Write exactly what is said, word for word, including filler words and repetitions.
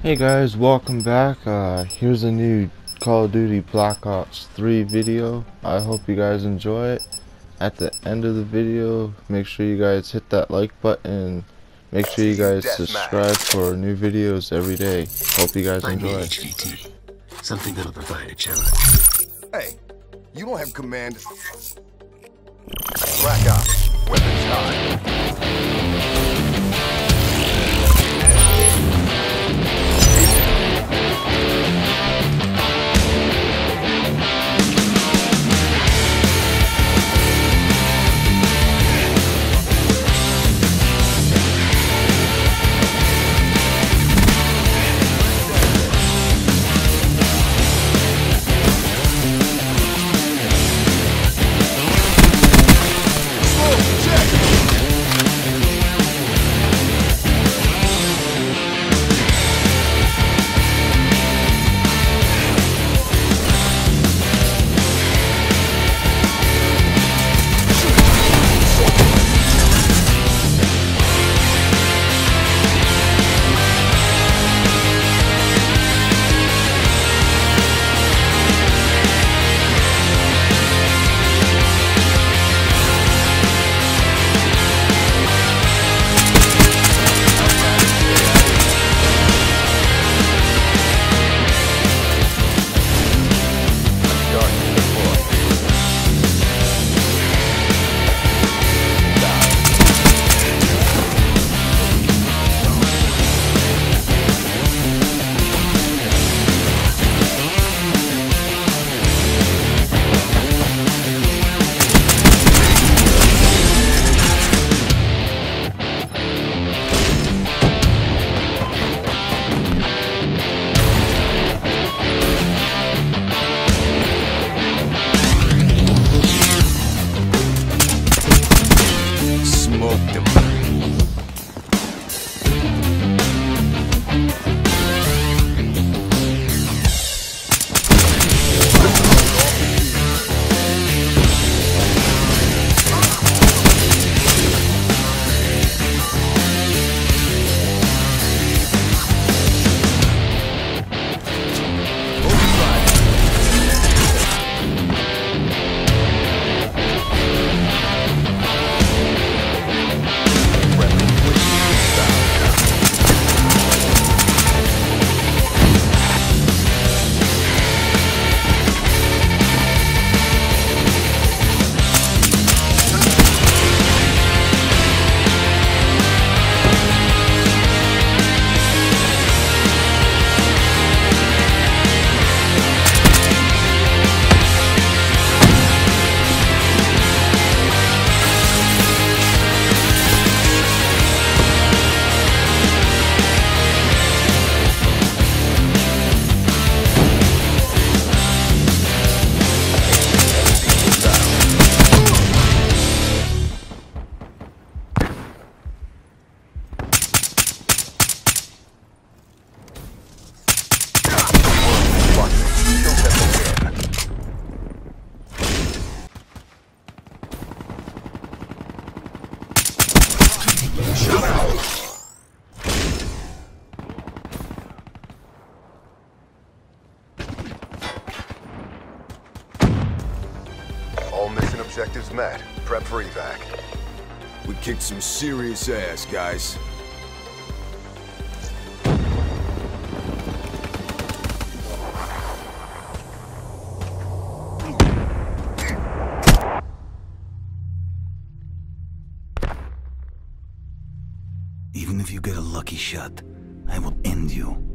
Hey guys, welcome back. Uh, here's a new Call of Duty Black Ops three video. I hope you guys enjoy it. At the end of the video, make sure you guys hit that like button. Make sure you guys subscribe for new videos every day. Hope you guys enjoy. H V T. Something that'll provide a challenge. Hey, you don't have command. Black Ops, weapons high. All mission objectives met. Prep for evac. We kicked some serious ass, guys. Even if you get a lucky shot, I will end you.